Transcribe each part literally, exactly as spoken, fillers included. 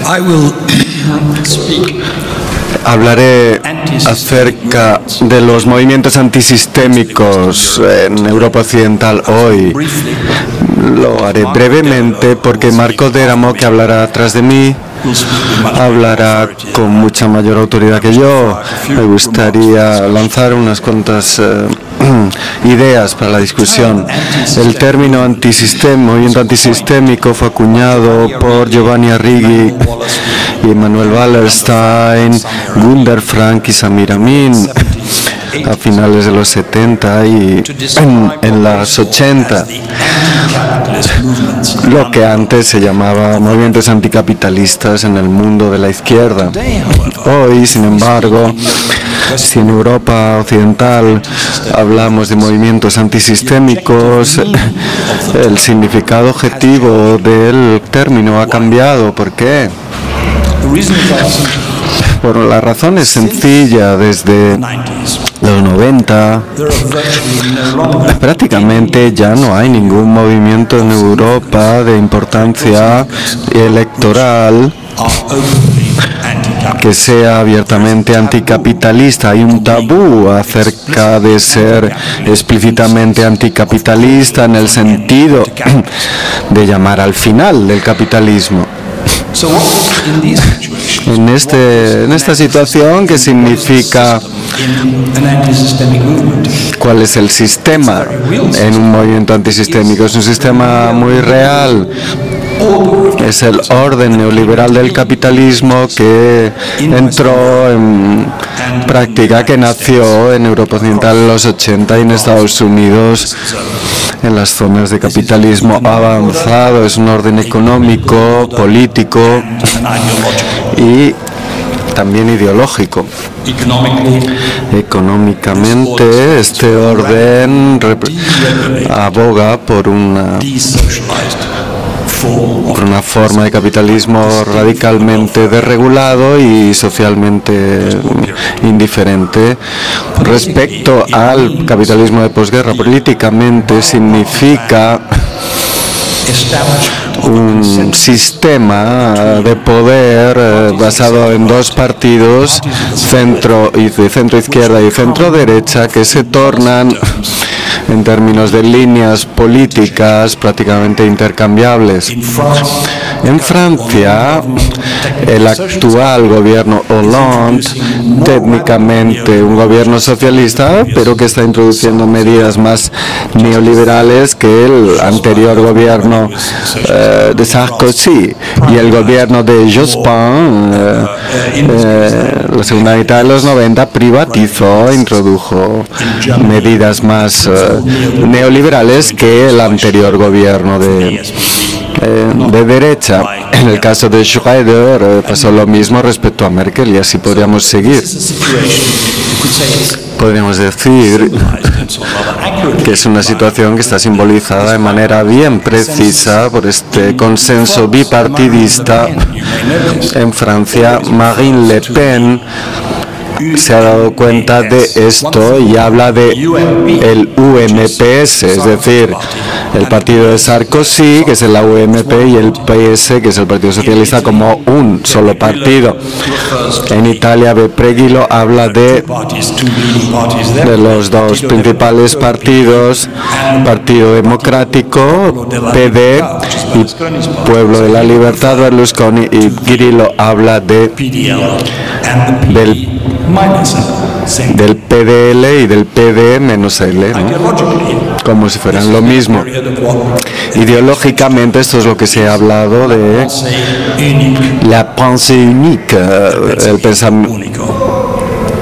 I will speak. Hablaré acerca de los movimientos antisistémicos en Europa Occidental hoy. Lo haré brevemente porque Marco Deramo, que hablará atrás de mí, hablará con mucha mayor autoridad que yo. Me gustaría lanzar unas cuantas eh, ideas para la discusión. El término antisistema, movimiento antisistémico fue acuñado por Giovanni Arrighi y Manuel Wallerstein, Gunder Frank y Samir Amin a finales de los setenta y en, en los ochenta, lo que antes se llamaba movimientos anticapitalistas en el mundo de la izquierda. Hoy, sin embargo, si en Europa Occidental hablamos de movimientos antisistémicos, el significado objetivo del término ha cambiado. ¿Por qué? Bueno, la razón es sencilla. Desde los noventa, prácticamente ya no hay ningún movimiento en Europa de importancia electoral que sea abiertamente anticapitalista. Hay un tabú acerca de ser explícitamente anticapitalista en el sentido de llamar al final del capitalismo. En, este, en esta situación, ¿qué significa? ¿Cuál es el sistema en un movimiento antisistémico? Es un sistema muy real. Es el orden neoliberal del capitalismo que entró en práctica, que nació en Europa Occidental en los ochenta y en Estados Unidos en las zonas de capitalismo avanzado. Es un orden económico, político y también ideológico. Económicamente, este orden aboga por una por una forma de capitalismo radicalmente desregulado y socialmente indiferente. Respecto al capitalismo de posguerra, políticamente significa un sistema de poder eh, basado en dos partidos, centro y centro izquierda y centro derecha, que se tornan en términos de líneas políticas prácticamente intercambiables. En Francia, el actual gobierno Hollande, técnicamente un gobierno socialista, pero que está introduciendo medidas más neoliberales que el anterior gobierno eh, de Sarkozy, y el gobierno de Jospin, eh, eh, la segunda mitad de los noventa, privatizó e introdujo medidas más eh, neoliberales que el anterior gobierno de Eh, de derecha. En el caso de Schröder eh, pasó lo mismo respecto a Merkel, y así podríamos seguir. Podríamos decir que es una situación que está simbolizada de manera bien precisa por este consenso bipartidista. En Francia, Marine Le Pen se ha dado cuenta de esto y habla de el U M P S, es decir, el partido de Sarkozy, que es el U M P, y el P S, que es el Partido Socialista, como un solo partido. En Italia, Bepreguilo habla de, de los dos principales partidos, Partido Democrático, P D, y Pueblo de la Libertad, Berlusconi, y Grillo habla de del del P D L y del P D menos L, ¿no? Como si fueran lo mismo. Ideológicamente, esto es lo que se ha hablado de la pensée unique, el pensamiento.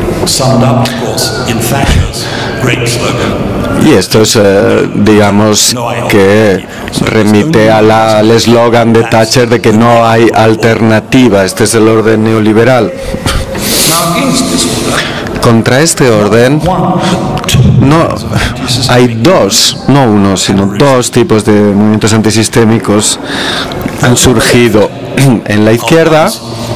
Y esto es, eh, digamos, que remite a la, al eslogan de Thatcher de que no hay alternativa. Este es el orden neoliberal. Contra este orden, no hay dos, no uno, sino dos tipos de movimientos antisistémicos han surgido en la izquierda.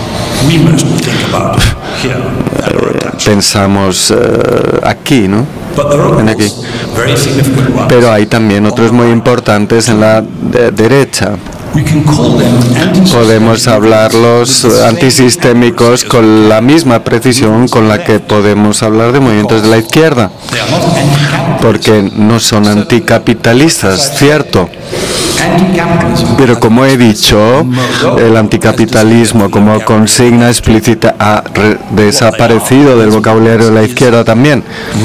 Pensamos uh, aquí, ¿no? En aquí. Pero hay también otros muy importantes en la de derecha. Podemos hablarlos antisistémicos con la misma precisión con la que podemos hablar de movimientos de la izquierda, porque no son anticapitalistas, cierto. Pero como he dicho, el anticapitalismo como consigna explícita ha desaparecido del vocabulario de la izquierda también,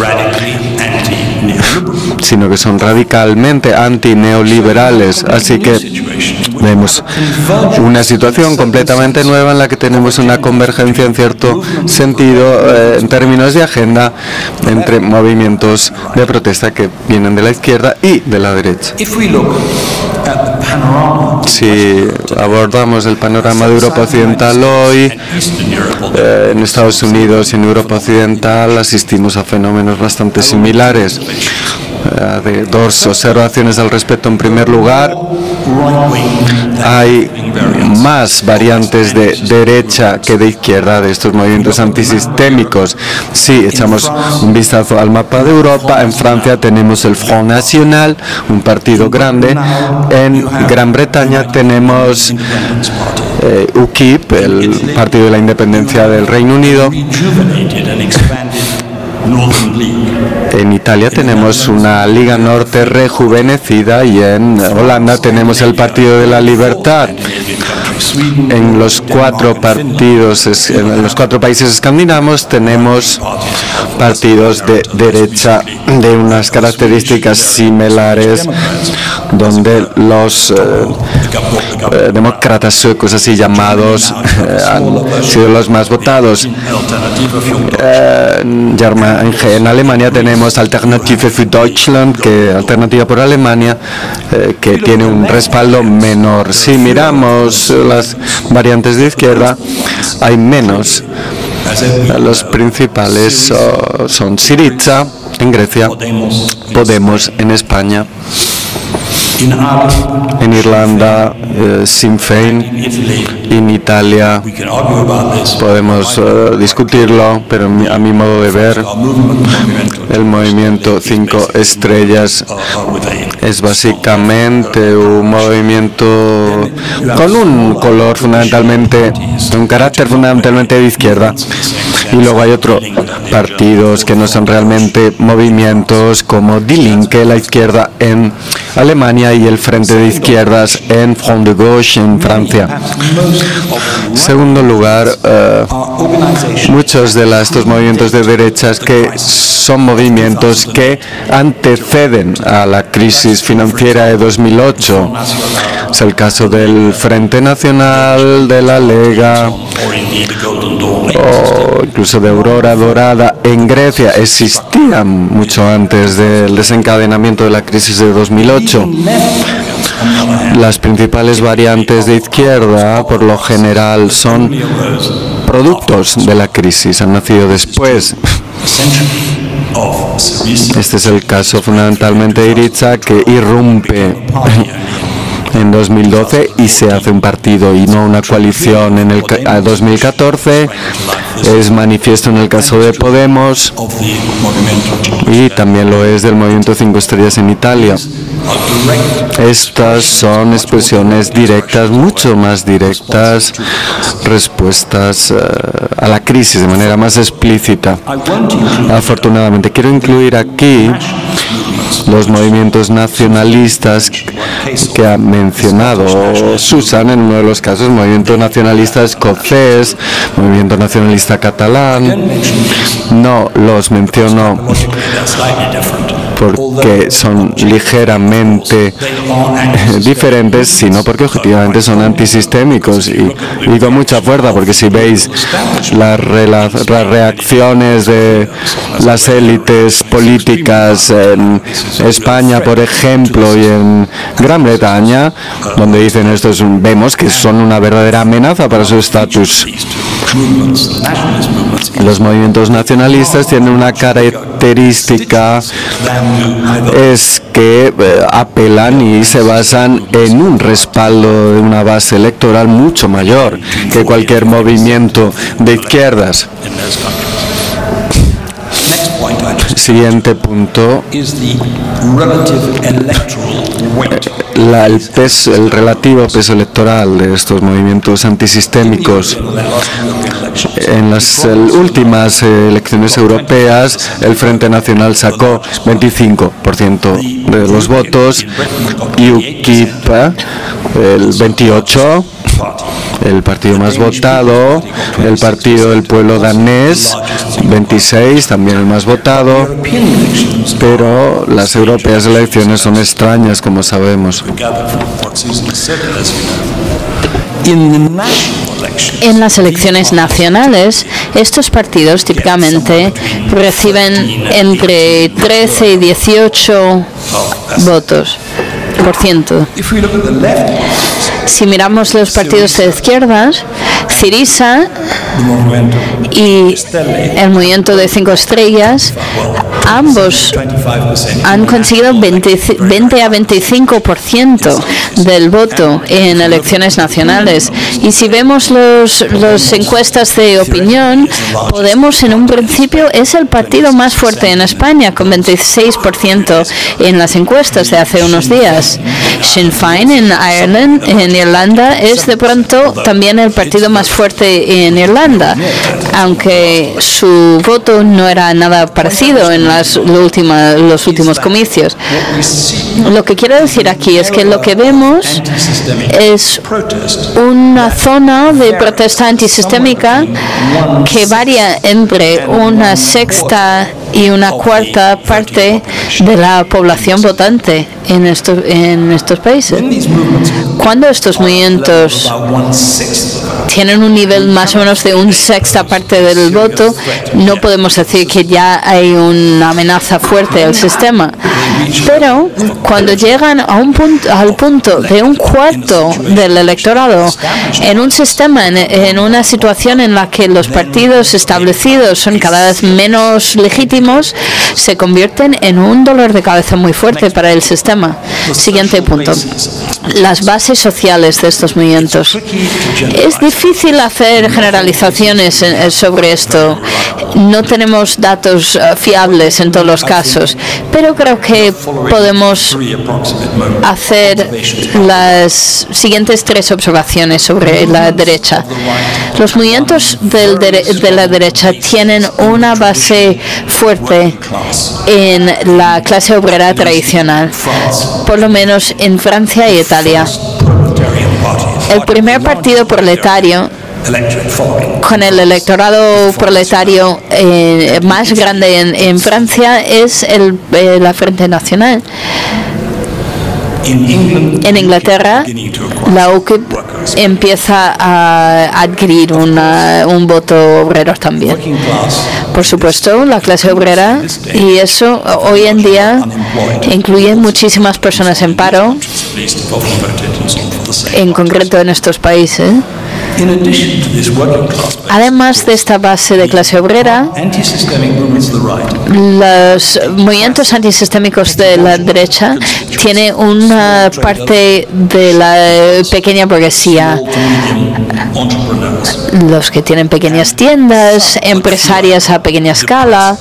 sino que son radicalmente antineoliberales. Así que vemos una situación completamente nueva en la que tenemos una convergencia en cierto sentido eh, en términos de agenda entre movimientos de protesta que vienen de la izquierda y de la derecha. Si abordamos el panorama de Europa Occidental hoy, eh, en Estados Unidos y en Europa Occidental asistimos a fenómenos bastante similares. Eh, de dos observaciones al respecto. En primer lugar, hay más variantes de derecha que de izquierda de estos movimientos antisistémicos. Si echamos un vistazo al mapa de Europa, en Francia tenemos el Front National, un partido grande. En Gran Bretaña tenemos eh, U K I P, el Partido de la Independencia del Reino Unido. En Italia tenemos una Liga Norte rejuvenecida y en Holanda tenemos el Partido de la Libertad. En los cuatro partidos, en los cuatro países escandinavos tenemos partidos de derecha de unas características similares, donde los eh, eh, demócratas suecos, así llamados, eh, han sido los más votados. Eh, en, en Alemania tenemos Alternative für Deutschland, que Alternativa por Alemania, eh, que tiene un respaldo menor. Si miramos las variantes de izquierda, hay menos. Los principales oh, son Syriza en Grecia, Podemos en España, en Irlanda, eh, Sinn Féin, en Italia. Podemos uh, discutirlo, pero a mi modo de ver, el movimiento Cinco Estrellas es básicamente un movimiento con un color fundamentalmente, un carácter fundamentalmente de izquierda. Y luego hay otros partidos que no son realmente movimientos, como Die Linke, la izquierda en Alemania, y el Frente de Izquierdas en Front de Gauche en Francia. En segundo lugar, uh, muchos de la, estos movimientos de derechas que son movimientos que anteceden a la crisis financiera de dos mil ocho. Es el caso del Frente Nacional, de la Lega, o incluso de Aurora Dorada en Grecia. Existían mucho antes del desencadenamiento de la crisis de dos mil ocho. Las principales variantes de izquierda, por lo general, son productos de la crisis, han nacido después. Este es el caso fundamentalmente de Syriza, que irrumpe en dos mil doce y se hace un partido y no una coalición en el dos mil catorce. Es manifiesto en el caso de Podemos y también lo es del movimiento Cinco Estrellas en Italia. Estas son expresiones directas, mucho más directas, respuestas uh, a la crisis de manera más explícita. Afortunadamente, quiero incluir aquí los movimientos nacionalistas que ha mencionado Susan en uno de los casos, movimiento nacionalista escocés, movimiento nacionalista catalán. No los menciono porque son ligeramente diferentes, sino porque objetivamente son antisistémicos, y, y con mucha fuerza, porque si veis las, las reacciones de las élites políticas en España, por ejemplo, y en Gran Bretaña, donde dicen esto, es un, vemos que son una verdadera amenaza para su estatus. Los movimientos nacionalistas tienen una característica, es que eh, apelan y se basan en un respaldo de una base electoral mucho mayor que cualquier movimiento de izquierdas. Siguiente punto. la, el, peso, el relativo peso electoral de estos movimientos antisistémicos. En las el, últimas eh, elecciones europeas, el Frente Nacional sacó veinticinco por ciento de los votos, UKIP el veintiocho por ciento, el partido más votado, el Partido del Pueblo danés, veintiséis, también el más votado, pero las europeas elecciones son extrañas, como sabemos. En las elecciones nacionales, estos partidos típicamente reciben entre trece y dieciocho votos por ciento. Si miramos los partidos de izquierdas, Syriza y el movimiento de cinco estrellas, ambos han conseguido veinte a veinticinco por ciento del voto en elecciones nacionales. Y si vemos los, los encuestas de opinión, Podemos en un principio es el partido más fuerte en España, con veintiséis por ciento en las encuestas de hace unos días. Sinn Féin en Ireland, en Irlanda, es de pronto también el partido más fuerte en Irlanda, aunque su voto no era nada parecido en las lo última, los últimos comicios. Lo que quiero decir aquí es que lo que vemos es una zona de protesta antisistémica que varía entre una sexta y una cuarta parte de la población votante en estos, en estos países. Cuando estos movimientos tienen un nivel más o menos de una sexta parte del voto, no podemos decir que ya hay una amenaza fuerte al sistema. Pero cuando llegan a un punto, al punto de un cuarto del electorado en un sistema, en, en una situación en la que los partidos establecidos son cada vez menos legítimos, se convierten en un dolor de cabeza muy fuerte para el sistema. Siguiente punto. Las bases sociales de estos movimientos. Es difícil hacer generalizaciones sobre esto. No tenemos datos uh, fiables en todos los casos, pero creo que podemos hacer las siguientes tres observaciones sobre la derecha. Los movimientos del dere de la derecha tienen una base fuerte en la clase obrera tradicional, por lo menos en Francia y Italia. El primer partido proletario con el electorado proletario eh, más grande en, en Francia es el, eh, la Frente Nacional. En Inglaterra, la U K I P empieza a adquirir una, un voto obrero también. Por supuesto, la clase obrera, y eso hoy en día incluye muchísimas personas en paro, en concreto en estos países. Además de esta base de clase obrera, los movimientos antisistémicos de la derecha tienen una parte de la pequeña burguesía, los que tienen pequeñas tiendas, empresarias a pequeña escala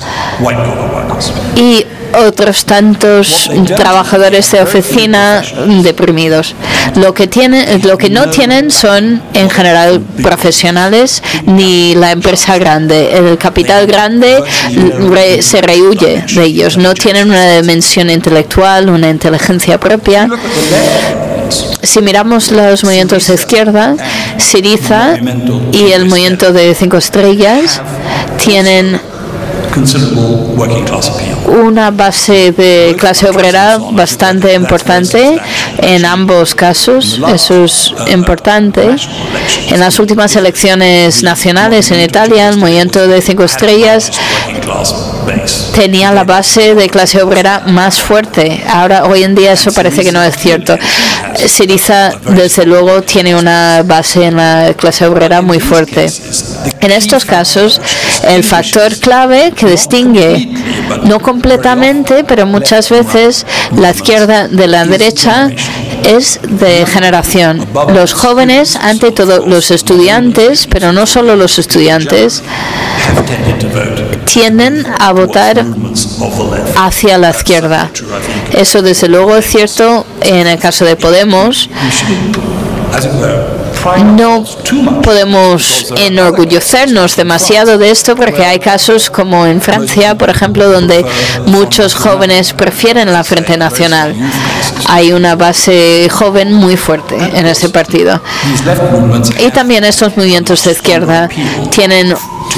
y otros tantos trabajadores de oficina deprimidos. Lo que tienen, lo que no tienen son en general profesionales ni la empresa grande. El capital grande re, se rehuye de ellos. No tienen una dimensión intelectual, una inteligencia propia. Si miramos los movimientos de izquierda, Syriza y el movimiento de cinco estrellas tienen una base de clase obrera bastante importante en ambos casos. Eso es importante. En las últimas elecciones nacionales en Italia, el movimiento de cinco estrellas tenía la base de clase obrera más fuerte. Ahora, hoy en día, eso parece que no es cierto. Syriza, desde luego, tiene una base en la clase obrera muy fuerte. En estos casos, el factor clave que distingue, no completamente, pero muchas veces, la izquierda de la derecha es de generación. Los jóvenes, ante todo los estudiantes, pero no solo los estudiantes, tienden a votar hacia la izquierda. Eso desde luego es cierto en el caso de Podemos. No podemos enorgullecernos demasiado de esto porque hay casos como en Francia, por ejemplo, donde muchos jóvenes prefieren la Frente Nacional. Hay una base joven muy fuerte en ese partido. Y también estos movimientos de izquierda tienen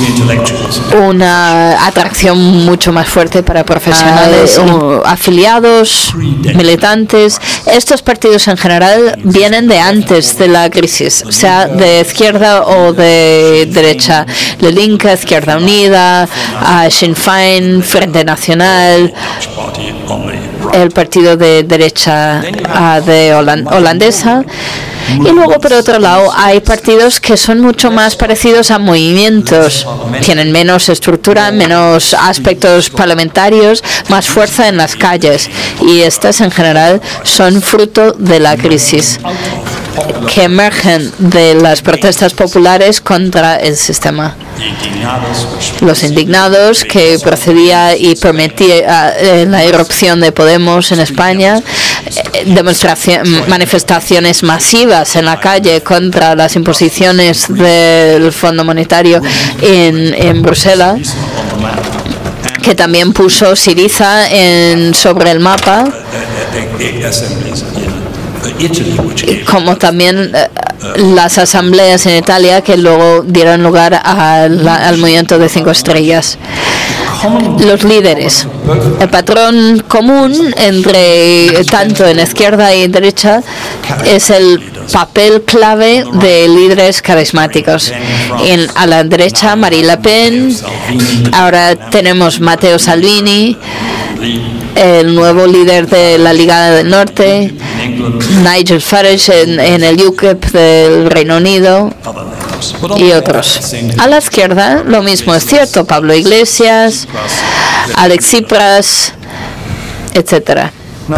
una atracción mucho más fuerte para profesionales, uh, afiliados, militantes. Estos partidos en general vienen de antes de la crisis, sea de izquierda o de derecha. La Linke, Izquierda Unida, uh, Sinn Féin, Frente Nacional, el partido de derecha uh, de holand holandesa. Y luego, por otro lado, hay partidos que son mucho más parecidos a movimientos. Tienen menos estructura, menos aspectos parlamentarios, más fuerza en las calles. Y estas, en general, son fruto de la crisis, que emergen de las protestas populares contra el sistema. Los indignados, que procedía y permitía eh, la irrupción de Podemos en España, eh, demostración, manifestaciones masivas en la calle contra las imposiciones del Fondo Monetario en, en Bruselas, que también puso Syriza en, sobre el mapa, como también eh, las asambleas en Italia que luego dieron lugar a la, al movimiento de cinco estrellas. Los líderes. El patrón común entre tanto en izquierda y derecha es el papel clave de líderes carismáticos. En, a la derecha, Marine Le Pen, ahora tenemos Matteo Salvini, el nuevo líder de la Liga del Norte, Nigel Farage en, en el U K I P del Reino Unido y otros. A la izquierda lo mismo es cierto, Pablo Iglesias, Alex Tsipras, etcétera.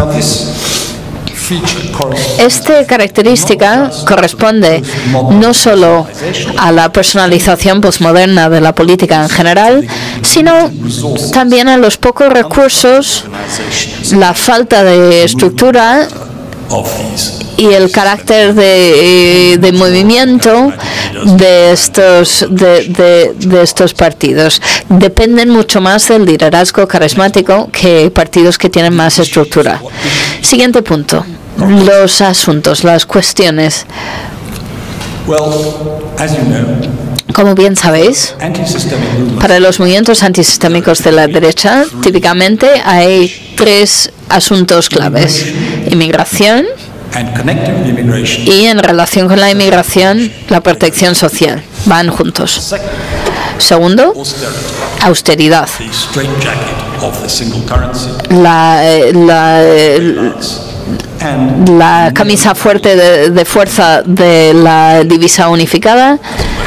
Esta característica corresponde no solo a la personalización postmoderna de la política en general, sino también a los pocos recursos, la falta de estructura y el carácter de, de movimiento de estos, de, de, de estos partidos. Dependen mucho más del liderazgo carismático que partidos que tienen más estructura. Siguiente punto. Los asuntos, las cuestiones. Como bien sabéis, para los movimientos antisistémicos de la derecha, típicamente hay tres asuntos claves: inmigración, y en relación con la inmigración, la protección social. Van juntos. Segundo, austeridad. La, la, la camisa fuerte de, de fuerza de la divisa unificada,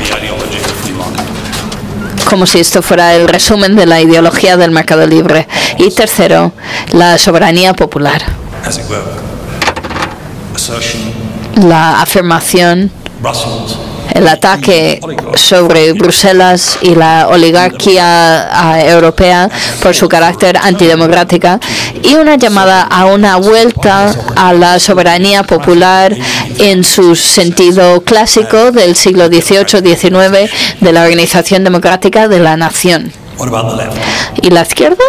como si esto fuera el resumen de la ideología del mercado libre. Y tercero, la soberanía popular. La afirmación, el ataque sobre Bruselas y la oligarquía uh, europea por su carácter antidemocrática, y una llamada a una vuelta a la soberanía popular en su sentido clásico del siglo dieciocho diecinueve de la Organización Democrática de la Nación. ¿Y la izquierda?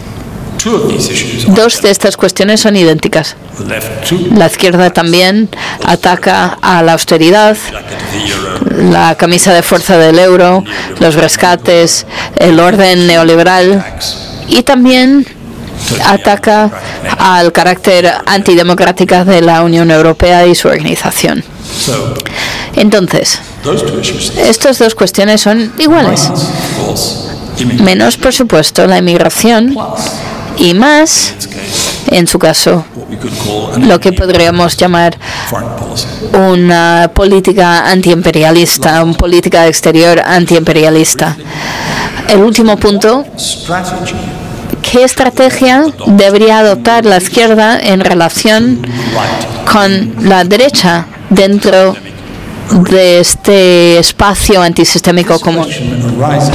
Dos de estas cuestiones son idénticas. La izquierda también ataca a la austeridad, la camisa de fuerza del euro, los rescates, el orden neoliberal, y también ataca al carácter antidemocrático de la Unión Europea y su organización. Entonces, estas dos cuestiones son iguales. Menos, por supuesto, la inmigración, y más, en su caso, lo que podríamos llamar una política antiimperialista, una política exterior antiimperialista. El último punto: ¿qué estrategia debería adoptar la izquierda en relación con la derecha dentro de este espacio antisistémico común?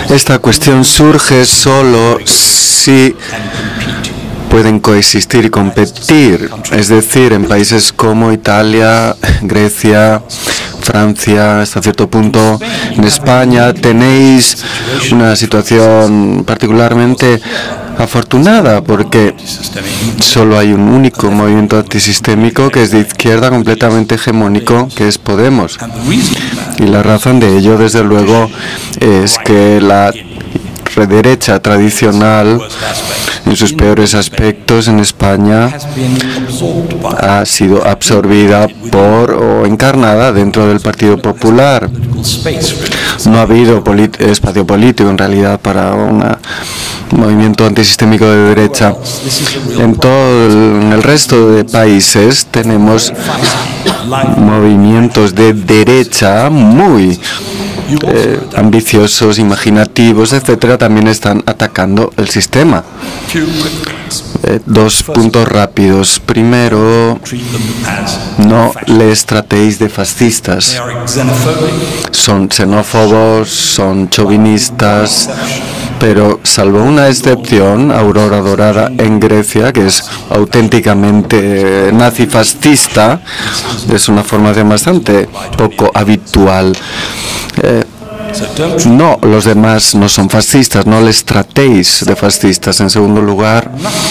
esta cuestión surge solo si pueden coexistir y competir, es decir, en países como Italia, Grecia, Francia, hasta cierto punto en España, tenéis una situación particularmente afortunada porque solo hay un único movimiento antisistémico que es de izquierda completamente hegemónico, que es Podemos. Y la razón de ello, desde luego, es que la derecha tradicional, en sus peores aspectos en España, ha sido absorbida por o encarnada dentro del Partido Popular. No ha habido polit- espacio político en realidad para una, un movimiento antisistémico de derecha. En todo el, en el resto de países tenemos movimientos de derecha muy Eh, ambiciosos, imaginativos, etcétera, también están atacando el sistema. Eh, dos puntos rápidos. Primero, no les tratéis de fascistas. Son xenófobos, son chauvinistas, pero salvo una excepción, Aurora Dorada en Grecia, que es auténticamente nazifascista, es una formación bastante poco habitual. Eh, no, los demás no son fascistas, no les tratéis de fascistas. En segundo lugar,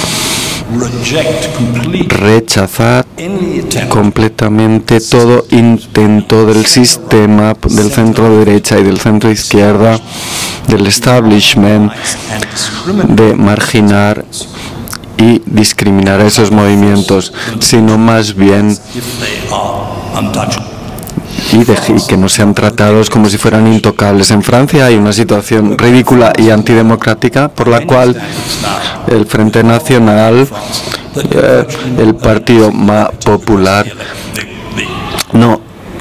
rechazad completamente todo intento del sistema, del centro derecha y del centro izquierda, del establishment, de marginar y discriminar a esos movimientos, sino más bien y, de, y que no sean tratados como si fueran intocables. En Francia hay una situación ridícula y antidemocrática por la cual el Frente Nacional, eh, el partido más popular, no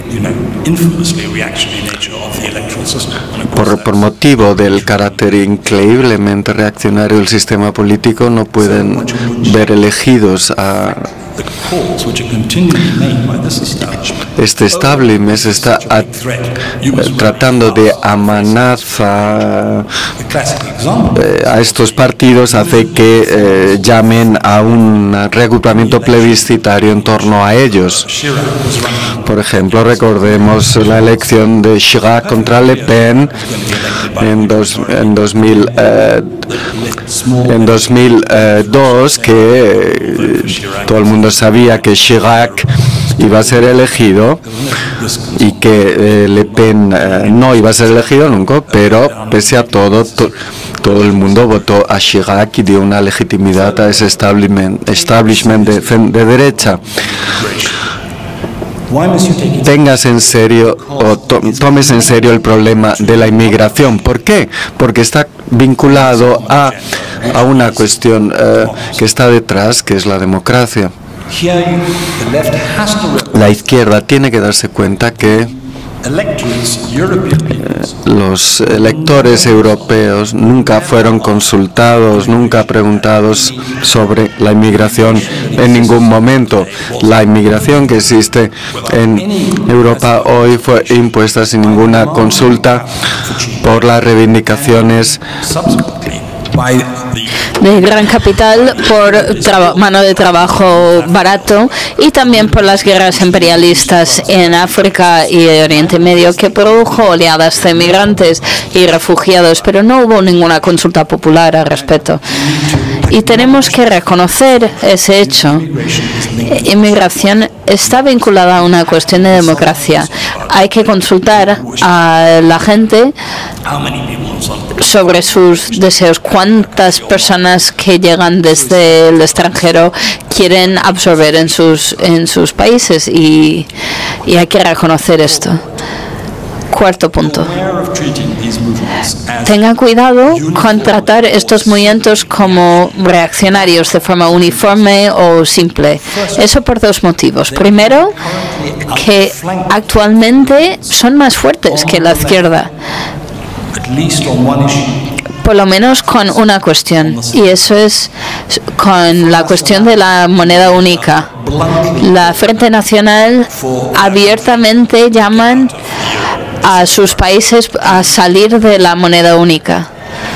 por, por motivo del carácter increíblemente reaccionario del sistema político, no pueden ver elegidos a este establishment. Se está a, tratando de amenazar eh, a estos partidos, hace que eh, llamen a un reagrupamiento plebiscitario en torno a ellos. Por ejemplo, recordemos la elección de Chirac contra Le Pen en, dos, en, dos mil, eh, en dos mil dos, que eh, todo el mundo sabía que Chirac iba a ser elegido y que eh, Le Pen eh, no iba a ser elegido nunca, pero pese a todo, to, todo el mundo votó a Chirac y dio una legitimidad a ese establishment, establishment de, de derecha. Tengas en serio o to, tomes en serio el problema de la inmigración. ¿Por qué? Porque está vinculado a, a una cuestión eh, que está detrás, que es la democracia. La izquierda tiene que darse cuenta que los electores europeos nunca fueron consultados, nunca preguntados sobre la inmigración en ningún momento. La inmigración que existe en Europa hoy fue impuesta sin ninguna consulta por las reivindicaciones de gran capital, por mano de trabajo barato y también por las guerras imperialistas en África y Oriente Medio, que produjo oleadas de migrantes y refugiados, pero no hubo ninguna consulta popular al respecto. Y tenemos que reconocer ese hecho. Inmigración está vinculada a una cuestión de democracia. Hay que consultar a la gente sobre sus deseos. ¿Cuántas personas que llegan desde el extranjero quieren absorber en sus en sus países? Y, y hay que reconocer esto. Cuarto punto. Tenga cuidado con tratar estos movimientos como reaccionarios de forma uniforme o simple. Eso por dos motivos. Primero, que actualmente son más fuertes que la izquierda, por lo menos con una cuestión, y eso es con la cuestión de la moneda única. La Frente Nacional abiertamente llaman a sus países a salir de la moneda única.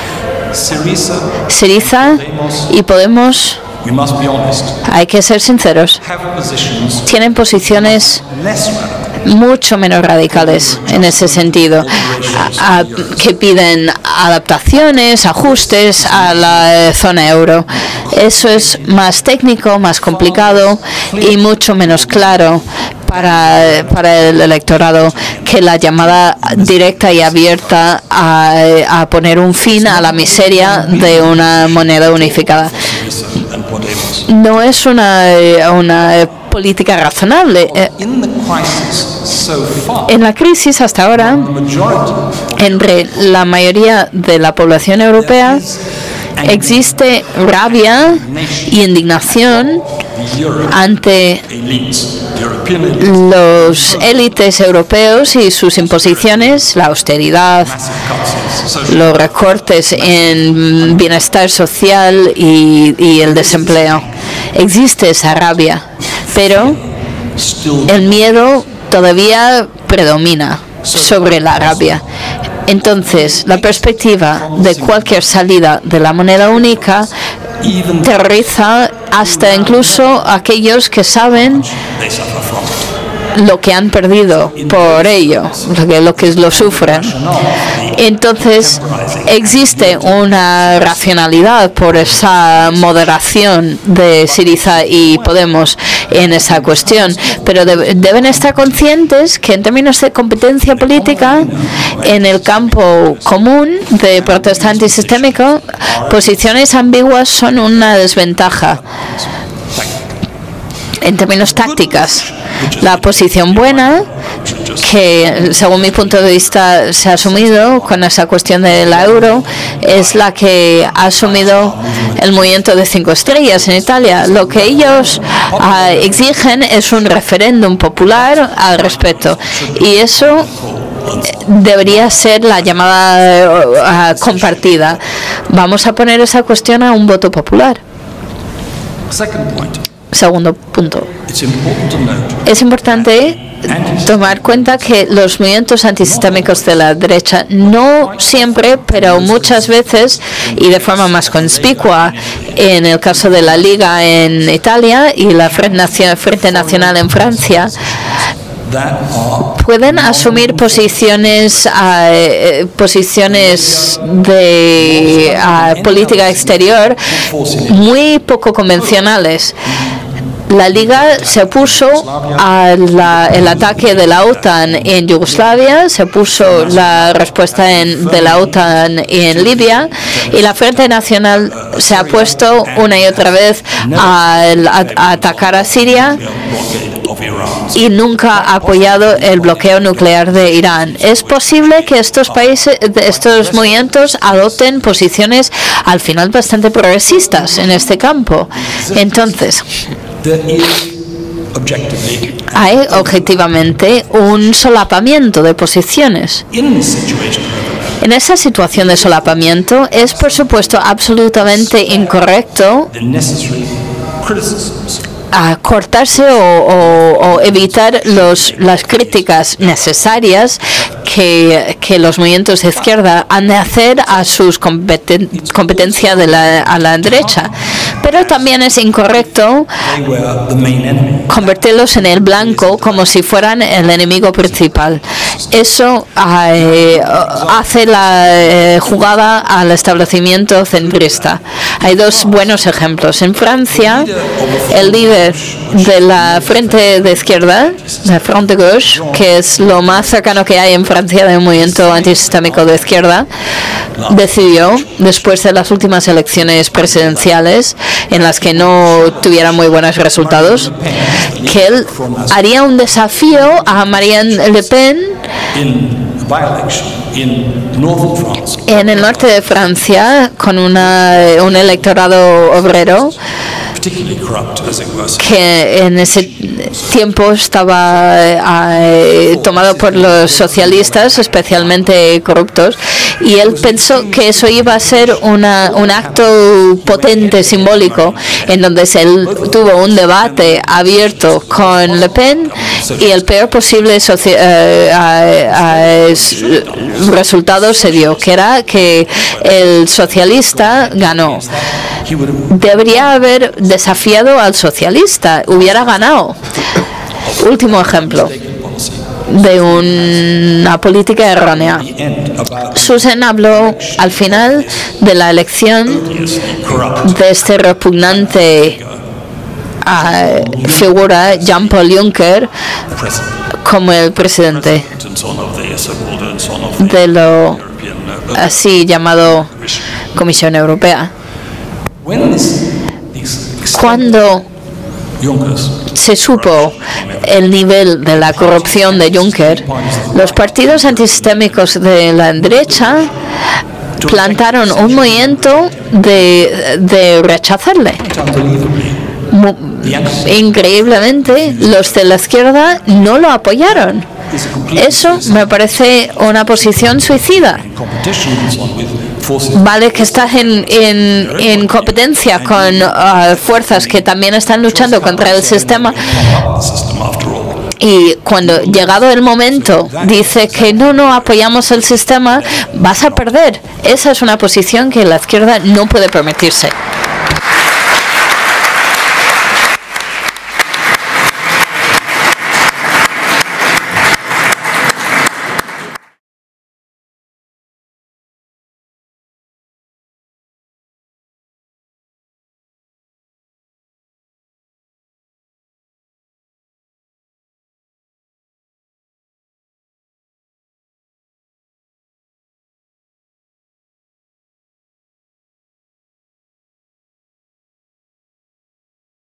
Syriza y Podemos, hay que ser sinceros, tienen posiciones mucho menos radicales en ese sentido, a, a, que piden adaptaciones, ajustes a la zona euro. Eso es más técnico, más complicado y mucho menos claro para, para el electorado que la llamada directa y abierta a, a poner un fin a la miseria de una moneda unificada. No es una, una política razonable. En la crisis hasta ahora, entre la mayoría de la población europea, existe rabia y indignación ante los élites europeos y sus imposiciones, la austeridad, los recortes en bienestar social y, y el desempleo. Existe esa rabia, pero el miedo todavía predomina sobre la rabia. Entonces, la perspectiva de cualquier salida de la moneda única terroriza hasta incluso aquellos que saben lo que han perdido por ello, lo que, lo que lo sufren. Entonces, existe una racionalidad por esa moderación de Syriza y Podemos en esa cuestión, pero de, deben estar conscientes que en términos de competencia política, en el campo común de protesta antisistémico, posiciones ambiguas son una desventaja. En términos tácticas, la posición buena, que según mi punto de vista se ha asumido con esa cuestión del euro, es la que ha asumido el movimiento de cinco estrellas en Italia. Lo que ellos uh, exigen es un referéndum popular al respecto, y eso debería ser la llamada uh, compartida. Vamos a poner esa cuestión a un voto popular. Segundo punto. Es importante tomar cuenta que los movimientos antisistémicos de la derecha no siempre, pero muchas veces y de forma más conspicua, en el caso de la Liga en Italia y la Frente Nacional en Francia, pueden asumir posiciones uh, posiciones de uh, política exterior muy poco convencionales. La Liga se opuso al ataque de la OTAN en Yugoslavia, se opuso la respuesta en, de la OTAN en Libia, y la Frente Nacional se ha puesto una y otra vez a, a, a atacar a Siria y nunca ha apoyado el bloqueo nuclear de Irán. Es posible que estos países, estos movimientos adopten posiciones al final bastante progresistas en este campo. Entonces, hay objetivamente un solapamiento de posiciones. En esa situación de solapamiento es, por supuesto, absolutamente incorrecto a cortarse o, o, o evitar los, las críticas necesarias que, que los movimientos de izquierda han de hacer a sus competen, competencia de la, a la derecha. Pero también es incorrecto convertirlos en el blanco como si fueran el enemigo principal. Eso eh, hace la eh, jugada al establecimiento centrista. Hay dos buenos ejemplos. En Francia, el líder de la Frente de Izquierda, la Front de Gauche, que es lo más cercano que hay en Francia de un movimiento antisistémico de izquierda, decidió, después de las últimas elecciones presidenciales, en las que no tuvieron muy buenos resultados, que él haría un desafío a Marine Le Pen en el norte de Francia, con una, un electorado obrero que en ese tiempo estaba eh, tomado por los socialistas, especialmente corruptos, y él pensó que eso iba a ser una, un acto potente, simbólico, en donde él tuvo un debate abierto con Le Pen y el peor posible soci- eh, eh, eh, resultado se dio, que era que el socialista ganó. Debería haber desafiado al socialista, hubiera ganado. Último ejemplo de una política errónea. Susan habló al final de la elección de este repugnante uh, figura, Jean-Paul Juncker, como el presidente de lo así llamado Comisión Europea. Cuando se supo el nivel de la corrupción de Juncker, los partidos antisistémicos de la derecha plantaron un movimiento de, de rechazarle. Mo- Increíblemente, los de la izquierda no lo apoyaron. Eso me parece una posición suicida. Vale que estás en, en, en competencia con uh, fuerzas que también están luchando contra el sistema, y cuando llegado el momento dice que no, no apoyamos el sistema, vas a perder. Esa es una posición que la izquierda no puede permitirse.